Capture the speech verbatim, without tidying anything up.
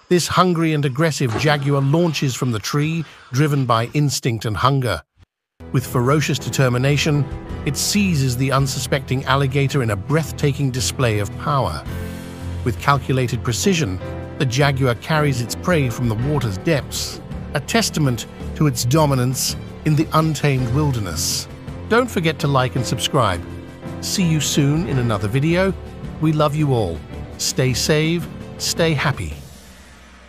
This hungry and aggressive jaguar launches from the tree, driven by instinct and hunger. With ferocious determination, it seizes the unsuspecting alligator in a breathtaking display of power. With calculated precision, the jaguar carries its prey from the water's depths, a testament to its dominance in the untamed wilderness. Don't forget to like and subscribe. See you soon in another video. We love you all. Stay safe, stay happy.